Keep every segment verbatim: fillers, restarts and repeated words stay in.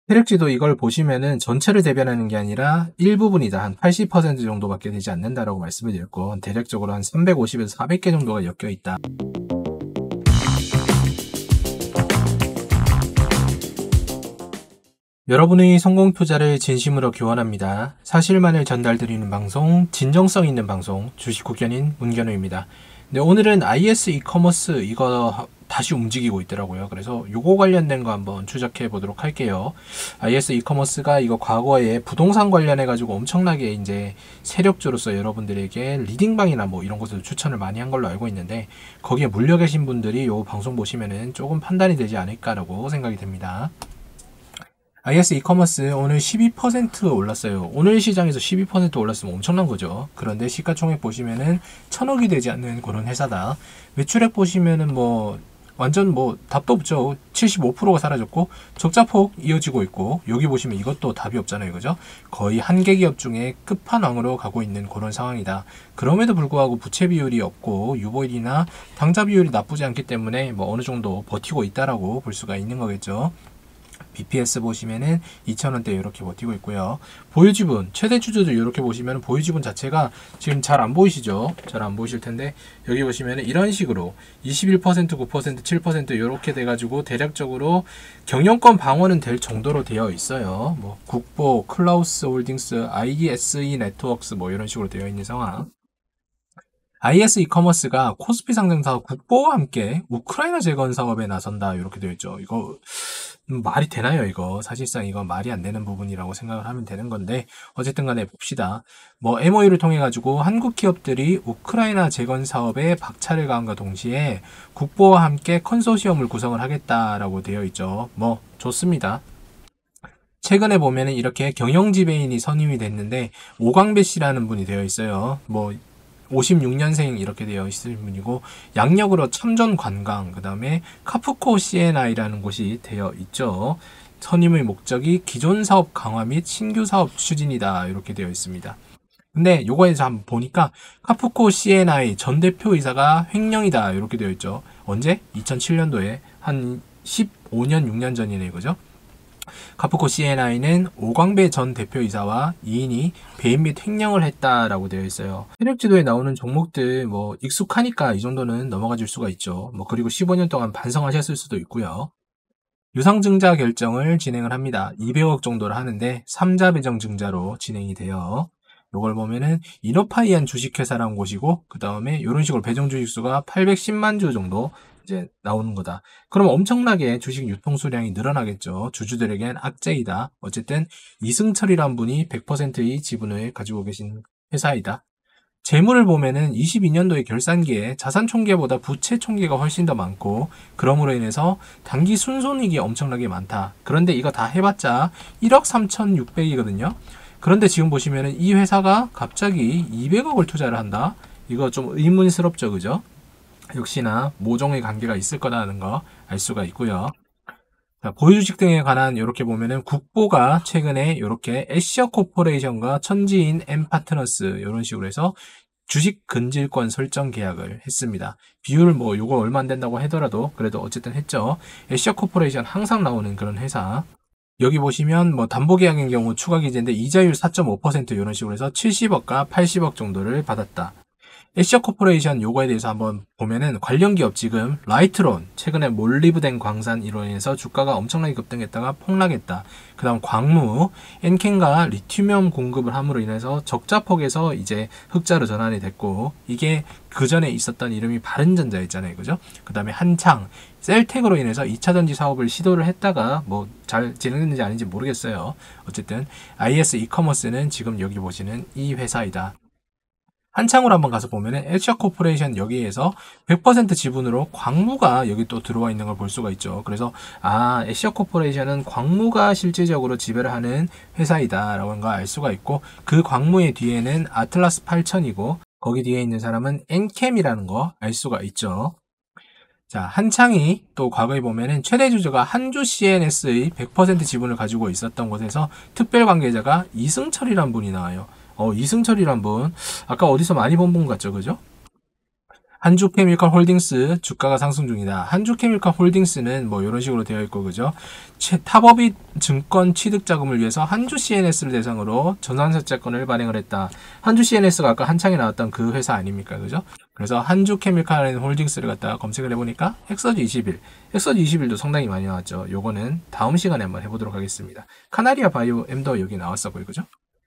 세력지도 이걸 보시면은 전체를 대변하는 게 아니라 일부분이다. 한 팔십 퍼센트 정도밖에 되지 않는다라고 말씀을 드렸고, 대략적으로 한 삼백오십에서 사백 개 정도가 엮여 있다. 여러분의 성공 투자를 진심으로 기원합니다. 사실만을 전달드리는 방송, 진정성 있는 방송, 주식 국견인 문견우입니다. 네, 오늘은 아이에스 이커머스 이거 다시 움직이고 있더라고요. 그래서 요거 관련된 거 한번 추적해 보도록 할게요. 아이에스 이커머스가 이거 과거에 부동산 관련해 가지고 엄청나게 이제 세력주로서 여러분들에게 리딩방이나 뭐 이런 것을 추천을 많이 한 걸로 알고 있는데, 거기에 물려 계신 분들이 요 방송 보시면은 조금 판단이 되지 않을까라고 생각이 됩니다. 아이에스 이커머스 오늘 십이 퍼센트 올랐어요. 오늘 시장에서 십이 퍼센트 올랐으면 엄청난 거죠. 그런데 시가총액 보시면은 천억이 되지 않는 그런 회사다. 매출액 보시면은 뭐 완전 뭐 답도 없죠. 칠십오 퍼센트가 사라졌고 적자폭 이어지고 있고, 여기 보시면 이것도 답이 없잖아요. 그죠? 거의 한계 기업 중에 끝판왕으로 가고 있는 그런 상황이다. 그럼에도 불구하고 부채 비율이 없고 유보율이나 당좌 비율이 나쁘지 않기 때문에 뭐 어느 정도 버티고 있다라고 볼 수가 있는 거겠죠. 비피에스 보시면은 이천 원대 이렇게 버티고 있고요. 보유지분, 최대 주주들 이렇게 보시면 보유지분 자체가 지금 잘 안 보이시죠? 잘 안 보이실 텐데, 여기 보시면은 이런 식으로 이십일 퍼센트, 구 퍼센트, 칠 퍼센트 이렇게 돼가지고 대략적으로 경영권 방어는 될 정도로 되어 있어요. 뭐 국보, 클라우스 홀딩스, 아이에스이 네트워크스 뭐 이런 식으로 되어 있는 상황. 아이에스 이커머스가 코스피 상장사 국보와 함께 우크라이나 재건 사업에 나선다 이렇게 되어 있죠. 이거 음, 말이 되나요? 이거 사실상 이거 말이 안 되는 부분이라고 생각을 하면 되는 건데, 어쨌든 간에 봅시다. 뭐 엠오유를 통해 가지고 한국 기업들이 우크라이나 재건 사업에 박차를 가함과 동시에 국보와 함께 컨소시엄을 구성을 하겠다라고 되어 있죠. 뭐 좋습니다. 최근에 보면은 이렇게 경영 지배인이 선임이 됐는데 오광배 씨라는 분이 되어 있어요. 뭐 오십육 년생 이렇게 되어 있을 분이고, 양력으로 첨전 관광, 그 다음에 카프코 씨엔아이라는 곳이 되어 있죠. 선임의 목적이 기존 사업 강화 및 신규 사업 추진이다 이렇게 되어 있습니다. 근데 요거에서 한번 보니까 카프코 씨엔아이 전 대표이사가 횡령이다 이렇게 되어 있죠. 언제? 이천칠 년도에 한 십오 년, 육 년 전이네, 그죠? 카프코 씨엔아이는 오광배 전 대표이사와 이인이 배임 및 횡령을 했다라고 되어 있어요. 세력지도에 나오는 종목들 뭐 익숙하니까 이 정도는 넘어가 줄 수가 있죠. 뭐 그리고 십오 년 동안 반성하셨을 수도 있고요. 유상증자 결정을 진행을 합니다. 이백억 정도를 하는데 삼자 배정 증자로 진행이 돼요. 요걸 보면은 이노파이안 주식회사라는 곳이고, 그 다음에 이런 식으로 배정 주식수가 팔백십만 주 정도 이제 나오는 거다. 그럼 엄청나게 주식 유통 수량이 늘어나겠죠. 주주들에겐 악재이다. 어쨌든 이승철이란 분이 백 퍼센트의 지분을 가지고 계신 회사이다. 재물을 보면은 이십이 년도의 결산기에 자산 총계보다 부채 총계가 훨씬 더 많고, 그러므로 인해서 단기 순손익이 엄청나게 많다. 그런데 이거 다 해봤자 일억 삼천육백이거든요. 그런데 지금 보시면은 이 회사가 갑자기 이백억을 투자를 한다. 이거 좀 의문스럽죠, 그죠? 역시나 모종의 관계가 있을 거라는 거 알 수가 있고요. 자, 보유주식 등에 관한 이렇게 보면은 국보가 최근에 이렇게 애셔코퍼레이션과 천지인 엠파트너스 이런 식으로 해서 주식 근질권 설정 계약을 했습니다. 비율 뭐 요거 얼마 안 된다고 하더라도 그래도 어쨌든 했죠. 애셔코퍼레이션 항상 나오는 그런 회사. 여기 보시면 뭐 담보계약인 경우 추가 기재인데 이자율 사 점 오 퍼센트 이런 식으로 해서 칠십억과 팔십억 정도를 받았다. 애셔코퍼레이션 요거에 대해서 한번 보면은 관련 기업 지금 라이트론, 최근에 몰리브덴 광산 이로 인해서 주가가 엄청나게 급등했다가 폭락했다. 그 다음 광무, 엔캔과 리튬이온 공급을 함으로 인해서 적자폭에서 이제 흑자로 전환이 됐고, 이게 그 전에 있었던 이름이 바른전자였잖아요. 그죠? 그 다음에 한창, 셀텍으로 인해서 이차전지 사업을 시도를 했다가 뭐 잘 진행됐는지 아닌지 모르겠어요. 어쨌든 아이에스 이커머스는 지금 여기 보시는 이 회사이다. 한창으로 한번 가서 보면은 애셔코퍼레이션 여기에서 백 퍼센트 지분으로 광무가 여기 또 들어와 있는 걸 볼 수가 있죠. 그래서 아, 애셔코퍼레이션은 광무가 실질적으로 지배를 하는 회사이다라고 하는 걸 알 수가 있고, 그 광무의 뒤에는 아틀라스 팔천이고 거기 뒤에 있는 사람은 엔캠이라는 거 알 수가 있죠. 자, 한창이 또 과거에 보면은 최대 주주가 한주 씨엔에스의 백 퍼센트 지분을 가지고 있었던 곳에서 특별 관계자가 이승철이란 분이 나와요. 어, 이승철이란 분, 아까 어디서 많이 본 분 같죠, 그죠? 한주케미칼 홀딩스 주가가 상승 중이다. 한주케미칼 홀딩스는 뭐 이런 식으로 되어 있고, 그죠? 타법이 증권 취득 자금을 위해서 한주 씨엔에스를 대상으로 전환사채권을 발행을 했다. 한주 씨엔에스가 아까 한창에 나왔던 그 회사 아닙니까? 그죠? 그래서 한주케미칼 홀딩스를 갖다가 검색을 해보니까 엑서지 이십일, 엑서지 이십일도 상당히 많이 나왔죠. 요거는 다음 시간에 한번 해보도록 하겠습니다. 카나리아 바이오엠도 여기 나왔었고요. 그죠?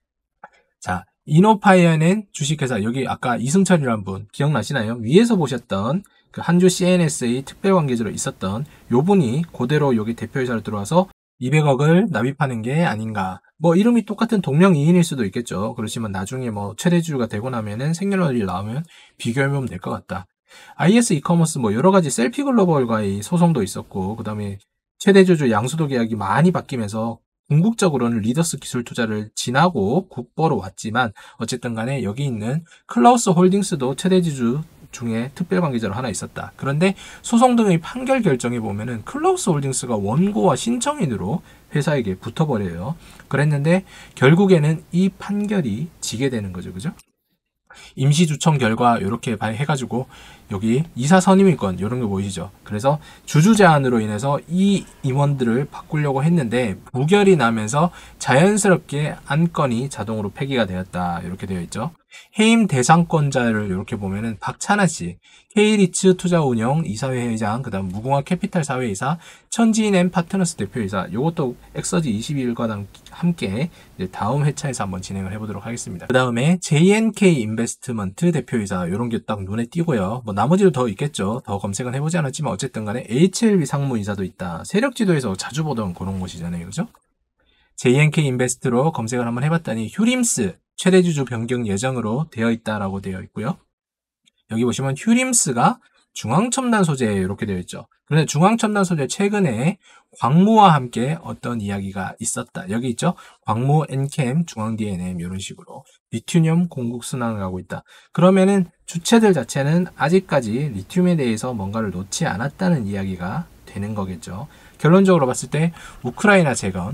자, 이노파이어는 주식회사, 여기 아까 이승철이라는 분 기억나시나요? 위에서 보셨던 그 한주 씨엔에스의 특별관계자로 있었던 요 분이 그대로 여기 대표이사로 들어와서 이백억을 납입하는 게 아닌가. 뭐 이름이 똑같은 동명이인일 수도 있겠죠. 그렇지만 나중에 뭐 최대주주가 되고 나면은 생년월일 나오면 비교해보면 될 것 같다. 아이에스 이커머스 뭐 여러 가지 셀피 글로벌과의 소송도 있었고, 그 다음에 최대주주 양수도 계약이 많이 바뀌면서 궁극적으로는 리더스 기술 투자를 지나고 국보로 왔지만, 어쨌든 간에 여기 있는 클라우스 홀딩스도 최대주주 중에 특별관계자로 하나 있었다. 그런데 소송 등의 판결 결정에 보면은 클라우스 홀딩스가 원고와 신청인으로 회사에게 붙어버려요. 그랬는데 결국에는 이 판결이 지게 되는 거죠. 그죠? 임시주청 결과 이렇게 해가지고 여기 이사 선임인권 이런 거 보이시죠? 그래서 주주 제안으로 인해서 이 임원들을 바꾸려고 했는데 부결이 나면서 자연스럽게 안건이 자동으로 폐기가 되었다. 이렇게 되어 있죠. 해임 대상권자를 이렇게 보면은 박찬하 씨, K리츠 투자운영 이사회 회장, 그 다음 무궁화 캐피탈 사회이사, 천지인 파트너스 대표이사, 요것도 엑서지 이십일과 함께 이제 다음 회차에서 한번 진행을 해보도록 하겠습니다. 그 다음에 제이엔케이 인베스트먼트 대표이사, 요런 게 딱 눈에 띄고요. 뭐 나머지도 더 있겠죠. 더 검색은 해보지 않았지만 어쨌든 간에 에이치엘비 상무이사도 있다. 세력지도에서 자주 보던 그런 곳이잖아요. 그죠? 제이엔케이 인베스트로 검색을 한번 해봤더니 휴림스 최대주주 변경 예정으로 되어 있다라고 되어 있고요. 여기 보시면 휴림스가 중앙첨단 소재 이렇게 되어 있죠. 그런데 중앙첨단 소재 최근에 광무와 함께 어떤 이야기가 있었다. 여기 있죠. 광무 엔캠, 중앙 디엔엠 이런 식으로 리튬 공급 순환을 하고 있다. 그러면은 주체들 자체는 아직까지 리튬에 대해서 뭔가를 놓지 않았다는 이야기가 되는 거겠죠. 결론적으로 봤을 때 우크라이나 재건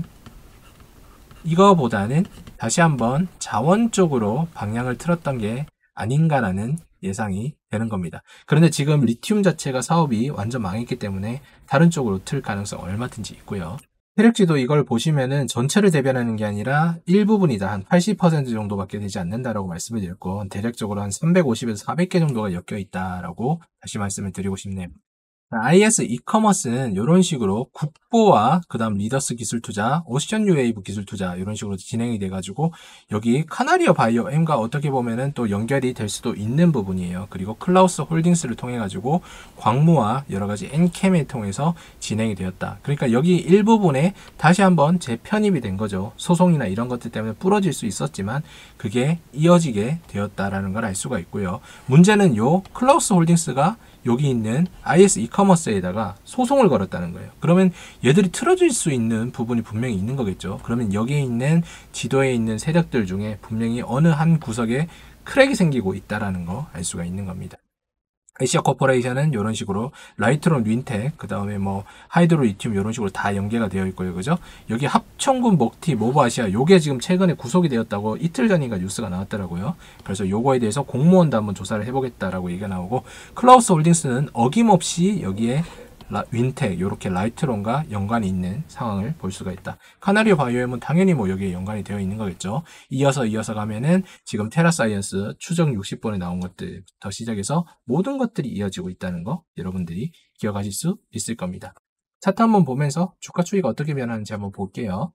이거보다는 다시 한번 자원 쪽으로 방향을 틀었던 게 아닌가라는 예상이 되는 겁니다. 그런데 지금 리튬 자체가 사업이 완전 망했기 때문에 다른 쪽으로 틀 가능성 얼마든지 있고요. 세력지도 이걸 보시면은 전체를 대변하는 게 아니라 일부분이다. 한 팔십 퍼센트 정도밖에 되지 않는다라고 말씀을 드렸고, 대략적으로 한 삼백오십에서 사백 개 정도가 엮여 있다라고 다시 말씀을 드리고 싶네요. 아이에스 이커머스는 이런 식으로 국보와 그 다음 리더스 기술 투자, 오션 뉴웨이브 기술 투자 이런 식으로 진행이 돼가지고 여기 카나리어 바이오엠과 어떻게 보면은 또 연결이 될 수도 있는 부분이에요. 그리고 클라우스 홀딩스를 통해 가지고 광무와 여러 가지 엔캠을 통해서 진행이 되었다. 그러니까 여기 일부분에 다시 한번 재편입이 된 거죠. 소송이나 이런 것들 때문에 부러질 수 있었지만 그게 이어지게 되었다라는 걸 알 수가 있고요. 문제는 요 클라우스 홀딩스가 여기 있는 아이에스 이커머스에다가 소송을 걸었다는 거예요. 그러면 얘들이 틀어질 수 있는 부분이 분명히 있는 거겠죠. 그러면 여기에 있는 지도에 있는 세력들 중에 분명히 어느 한 구석에 크랙이 생기고 있다라는 거 알 수가 있는 겁니다. 에시아 코퍼레이션은 이런 식으로 라이트론 윈텍, 그 다음에 뭐 하이드로 리튬 이런 식으로 다 연계가 되어 있고요. 그죠? 여기 합천군 먹티 모브아시아 요게 지금 최근에 구속이 되었다고 이틀 전인가 뉴스가 나왔더라고요. 그래서 요거에 대해서 공무원도 한번 조사를 해보겠다라고 얘기가 나오고, 클라우스 홀딩스는 어김없이 여기에 라, 윈텍 요렇게 라이트론과 연관이 있는 상황을 볼 수가 있다. 카나리오 바이오엠은 당연히 뭐 여기에 연관이 되어 있는 거겠죠. 이어서 이어서 가면은 지금 테라사이언스 추정 육십 번에 나온 것들부터 시작해서 모든 것들이 이어지고 있다는 거 여러분들이 기억하실 수 있을 겁니다. 차트 한번 보면서 주가 추이가 어떻게 변하는지 한번 볼게요.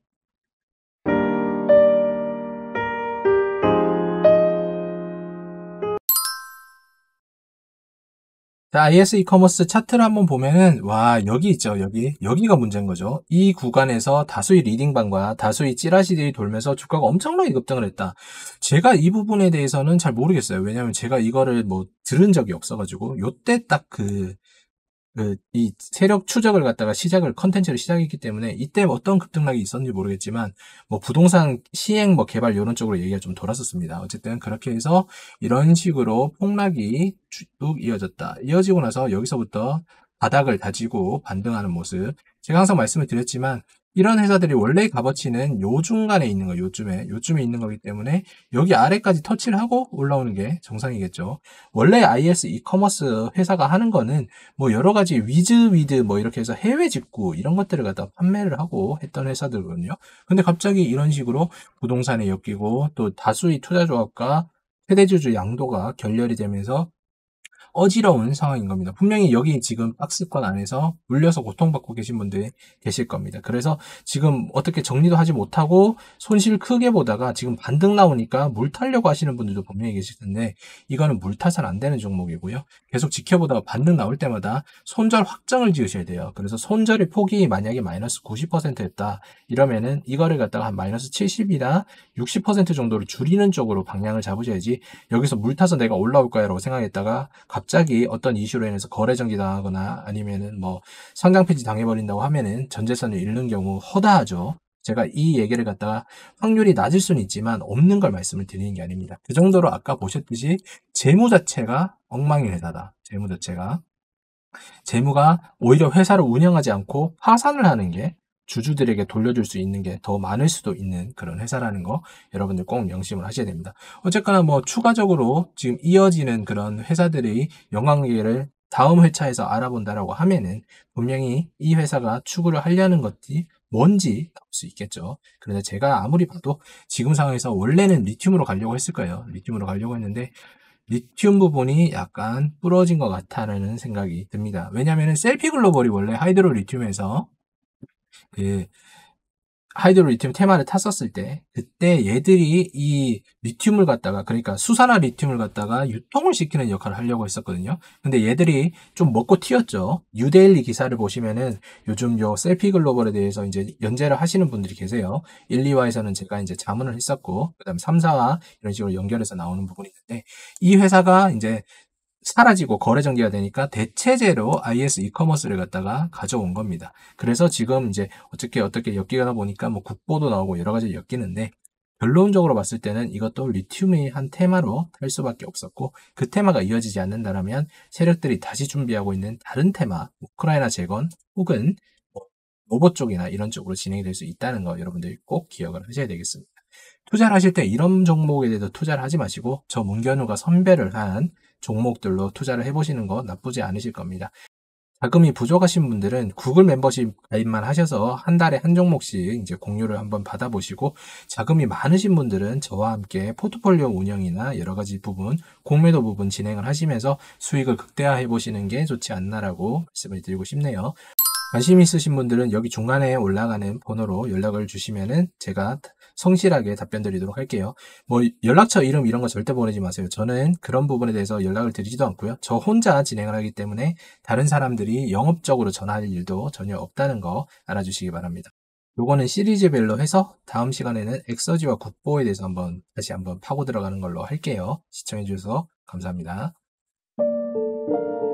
자, 아이에스 이커머스 차트를 한번 보면은, 와, 여기 있죠, 여기. 여기가 문제인 거죠. 이 구간에서 다수의 리딩방과 다수의 찌라시들이 돌면서 주가가 엄청나게 급등을 했다. 제가 이 부분에 대해서는 잘 모르겠어요. 왜냐면 제가 이거를 뭐 들은 적이 없어가지고, 요때 딱 그, 그, 이 세력 추적을 갖다가 시작을, 컨텐츠를 시작했기 때문에 이때 어떤 급등락이 있었는지 모르겠지만, 뭐 부동산 시행, 뭐 개발 이런 쪽으로 얘기가 좀 돌았었습니다. 어쨌든 그렇게 해서 이런 식으로 폭락이 쭉 이어졌다. 이어지고 나서 여기서부터 바닥을 다지고 반등하는 모습. 제가 항상 말씀을 드렸지만, 이런 회사들이 원래 값어치는 요 중간에 있는 거, 요쯤에, 요쯤에 있는 거기 때문에 여기 아래까지 터치를 하고 올라오는 게 정상이겠죠. 원래 아이에스 이커머스 회사가 하는 거는 뭐 여러 가지 위즈 위드 뭐 이렇게 해서 해외 직구 이런 것들을 갖다 판매를 하고 했던 회사들거든요. 근데 갑자기 이런 식으로 부동산에 엮이고 또 다수의 투자조합과 최대주주 양도가 결렬이 되면서 어지러운 상황인 겁니다. 분명히 여기 지금 박스권 안에서 물려서 고통받고 계신 분들이 계실 겁니다. 그래서 지금 어떻게 정리도 하지 못하고 손실 크게 보다가 지금 반등 나오니까 물 타려고 하시는 분들도 분명히 계실 텐데 이거는 물 타선 안 되는 종목이고요. 계속 지켜보다가 반등 나올 때마다 손절 확정을 지으셔야 돼요. 그래서 손절의 폭이 만약에 마이너스 구십 퍼센트였다 이러면은 이거를 갖다가 한 마이너스 칠십이나 육십 퍼센트 정도로 줄이는 쪽으로 방향을 잡으셔야지 여기서 물 타서 내가 올라올 거야라고 생각했다가 갑자기 어떤 이슈로 인해서 거래 정지 당하거나 아니면은 뭐 상장 폐지 당해버린다고 하면은 전 재산을 잃는 경우 허다하죠. 제가 이 얘기를 갖다가 확률이 낮을 수는 있지만 없는 걸 말씀을 드리는 게 아닙니다. 그 정도로 아까 보셨듯이 재무 자체가 엉망인 회사다. 재무 자체가. 재무가 오히려 회사를 운영하지 않고 파산을 하는 게 주주들에게 돌려줄 수 있는 게 더 많을 수도 있는 그런 회사라는 거 여러분들 꼭 명심을 하셔야 됩니다. 어쨌거나 뭐 추가적으로 지금 이어지는 그런 회사들의 영향계를 다음 회차에서 알아본다라고 하면은 분명히 이 회사가 추구를 하려는 것이 뭔지 나올 수 있겠죠. 그런데 제가 아무리 봐도 지금 상황에서 원래는 리튬으로 가려고 했을 거예요. 리튬으로 가려고 했는데 리튬 부분이 약간 부러진 것 같다는 생각이 듭니다. 왜냐하면 셀피 글로벌이 원래 하이드로 리튬에서 그 하이드로 리튬 테마를 탔었을 때 그때 얘들이 이 리튬을 갖다가 그러니까 수산화 리튬을 갖다가 유통을 시키는 역할을 하려고 했었거든요. 근데 얘들이 좀 먹고 튀었죠. 뉴데일리 기사를 보시면은 요즘 요 셀피 글로벌에 대해서 이제 연재를 하시는 분들이 계세요. 일, 이 화에서는 제가 이제 자문을 했었고 그다음 삼, 사화 이런 식으로 연결해서 나오는 부분이 있는데 이 회사가 이제 사라지고 거래 정지가 되니까 대체제로 아이에스 이커머스를 갖다가 가져온 겁니다. 그래서 지금 이제 어떻게 어떻게 엮이다 보니까 뭐 국보도 나오고 여러 가지 엮이는데 결론적으로 봤을 때는 이것도 리튬의 한 테마로 탈 수밖에 없었고 그 테마가 이어지지 않는다면 세력들이 다시 준비하고 있는 다른 테마, 우크라이나 재건 혹은 뭐 로봇 쪽이나 이런 쪽으로 진행이 될 수 있다는 거 여러분들이 꼭 기억을 하셔야 되겠습니다. 투자를 하실 때 이런 종목에 대해서 투자를 하지 마시고 저 문견우가 선별을 한 종목들로 투자를 해보시는 거 나쁘지 않으실 겁니다. 자금이 부족하신 분들은 구글 멤버십 가입만 하셔서 한 달에 한 종목씩 이제 공유를 한번 받아보시고 자금이 많으신 분들은 저와 함께 포트폴리오 운영이나 여러 가지 부분, 공매도 부분 진행을 하시면서 수익을 극대화해 보시는 게 좋지 않나라고 말씀을 드리고 싶네요. 관심 있으신 분들은 여기 중간에 올라가는 번호로 연락을 주시면은 제가 성실하게 답변 드리도록 할게요. 뭐 연락처 이름 이런 거 절대 보내지 마세요. 저는 그런 부분에 대해서 연락을 드리지도 않고요. 저 혼자 진행을 하기 때문에 다른 사람들이 영업적으로 전화할 일도 전혀 없다는 거 알아주시기 바랍니다. 요거는 시리즈별로 해서 다음 시간에는 엑서지와 국보에 대해서 한번 다시 한번 파고 들어가는 걸로 할게요. 시청해 주셔서 감사합니다.